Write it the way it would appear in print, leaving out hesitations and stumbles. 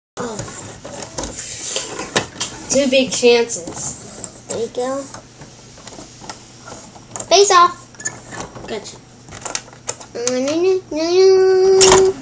Oh. 2 big chances. There you go. Face off. Gotcha.